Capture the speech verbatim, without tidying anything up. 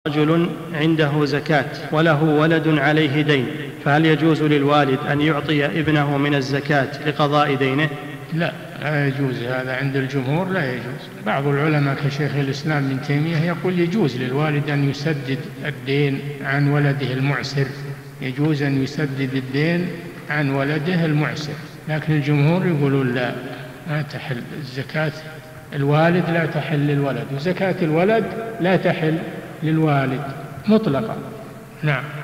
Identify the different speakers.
Speaker 1: رجل عنده زكاة وله ولد عليه دين، فهل يجوز للوالد أن يعطي ابنه من الزكاة لقضاء دينه؟
Speaker 2: لا، لا يجوز هذا عند الجمهور، لا يجوز. بعض العلماء كشيخ الإسلام ابن تيمية يقول يجوز للوالد أن يسدد الدين عن ولده المعسر، يجوز أن يسدد الدين عن ولده المعسر، لكن الجمهور يقولون لا، ما تحل الزكاة الوالد، لا تحل للولد، وزكاة الولد لا تحل للوالد مطلقا. نعم.